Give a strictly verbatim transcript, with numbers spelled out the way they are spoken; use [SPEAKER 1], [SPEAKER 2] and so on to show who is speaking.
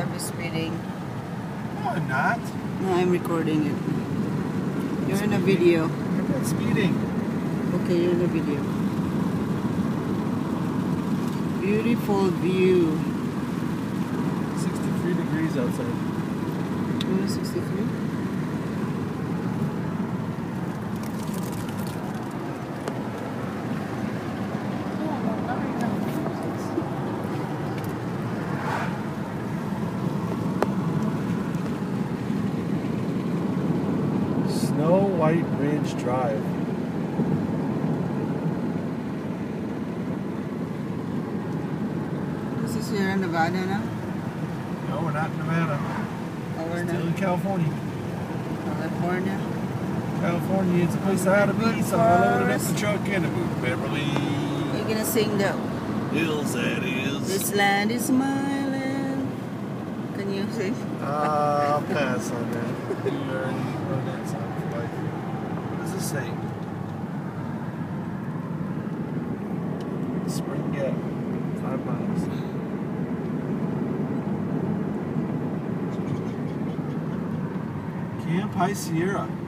[SPEAKER 1] I'll be speeding.
[SPEAKER 2] No, I'm not.
[SPEAKER 1] No, I'm recording it. You're
[SPEAKER 2] Speeding.
[SPEAKER 1] in a video.
[SPEAKER 2] I'm not speeding.
[SPEAKER 1] Okay, you're in a video. Beautiful view.
[SPEAKER 2] sixty-three degrees outside.
[SPEAKER 1] Oh, sixty-three?
[SPEAKER 2] Snow White Ridge Drive.
[SPEAKER 1] This is here in Nevada now?
[SPEAKER 2] No, we're not in Nevada.
[SPEAKER 1] Oh, we're
[SPEAKER 2] Still
[SPEAKER 1] not.
[SPEAKER 2] in California.
[SPEAKER 1] California.
[SPEAKER 2] California, it's a place I ought to be, so I loaded up the truck and I moved to Beverly
[SPEAKER 1] You're gonna sing though.
[SPEAKER 2] Hills, that is.
[SPEAKER 1] This land is my land. Can you sing?
[SPEAKER 2] Uh, I'll pass on that. You already wrote that song for life. What does this say? Spring Gap, five miles. Camp High Sierra.